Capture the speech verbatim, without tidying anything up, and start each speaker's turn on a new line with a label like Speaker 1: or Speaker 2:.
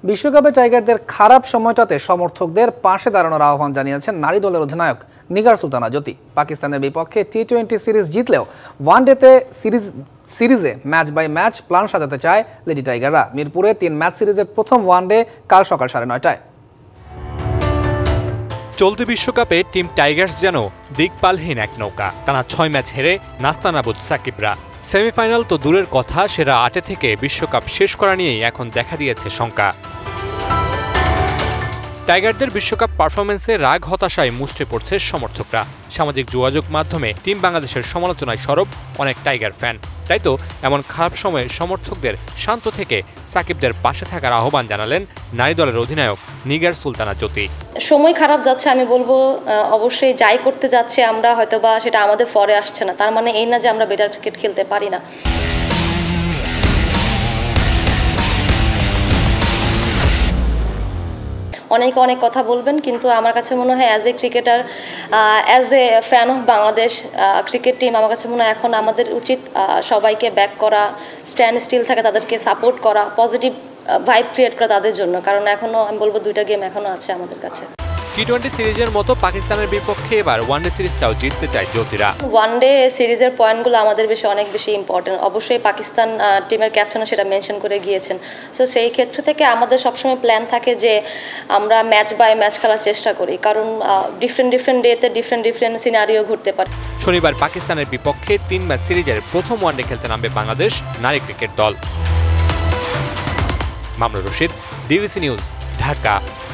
Speaker 1: বিশ্বকাপে টাইগারদের খারাপ সময়টাতে সমর্থকদের পাশে দাঁড়ানোর আহ্বান জানিয়েছেন নারী দলের অধিনায়ক নিগার সুলতানা জ্যোতি। পাকিস্তানের বিপক্ষে টি টোয়েন্টি সিরিজ জিতলেও ওয়ানডেতে সিরিজ সিরিজে ম্যাচ বাই ম্যাচ প্ল্যান সাজাতে চায় লেডি টাইগাররা। মিরপুরে তিন ম্যাচ সিরিজের প্রথম ওয়ানডে কাল সকাল সাড়ে নয়টায়।
Speaker 2: চলতি বিশ্বকাপে টিম টাইগার্স যেন দিকপালহীন এক নৌকা। টানা ছয় ম্যাচ হেরে নাস্তানাবুদ সাকিবরা। সেমিফাইনাল তো দূরের কথা, সেরা আটে থেকে বিশ্বকাপ শেষ করা নিয়েই এখন দেখা দিয়েছে শঙ্কা। টাইগারদের বিশ্বকাপ পারফরমেন্সে রাগ হতাশায় মুষ্টে পড়ছে সমর্থকরা। সামাজিক যোগাযোগ মাধ্যমে টিম বাংলাদেশের সমালোচনায় সরব অনেক টাইগার ফ্যান। তাই তো এমন খারাপ সময়ে সমর্থকদের শান্ত থেকে সাকিবদের পাশে থাকার আহ্বান জানালেন নারী দলের অধিনায়ক নিগার সুলতানা জ্যোতি।
Speaker 3: সময় খারাপ যাচ্ছে, আমি বলবো অবশ্যই যাই করতে যাচ্ছে আমরা হয়তোবা সেটা আমাদের ফরে আসছে না, তার মানে এই না যে আমরা বেটার ক্রিকেট খেলতে পারি না। অনেকে অনেক কথা বলবেন, কিন্তু আমার কাছে মনে হয় as a cricketer, as a fan of Bangladesh cricket team, আমার কাছে মনে হয় এখন আমাদের উচিত সবাইকে ব্যাক করা, স্ট্যান্ড স্টিল থাকে তাদেরকে সাপোর্ট করা, পজিটিভ ভাইব ক্রিয়েট করা তাদের জন্য, কারণ এখনও আমি বলবো দুইটা গেম এখনও আছে আমাদের কাছে।
Speaker 2: টি টোয়েন্টি সিরিজের মতো পাকিস্তানের বিপক্ষে এবার ওয়ানডে সিরিজটাও জিততে চায় জ্যোতিরা।
Speaker 3: ওয়ানডে সিরিজের পয়েন্টগুলো আমাদের বেশি অনেক বেশি ইম্পর্টেন্ট। অবশ্যই পাকিস্তান টিমের ক্যাপ্টেনও সেটা মেনশন করে গিয়েছেন। সো সেই ক্ষেত্র থেকে আমাদের সবসময় প্ল্যান থাকে যে আমরা ম্যাচ বাই ম্যাচ খেলার চেষ্টা করি, কারণ ডিফারেন্ট ডিফারেন্ট ডেতে ডিফারেন্ট ডিফারেন্ট সিনারিও ঘুরতে পারে।
Speaker 2: শনিবার পাকিস্তানের বিপক্ষে তিন ম্যাচ সিরিজের প্রথম ওয়ানডে খেলতে নামবে বাংলাদেশ নারী ক্রিকেট দল। Mamunur Rashid, DBC news, Dhaka.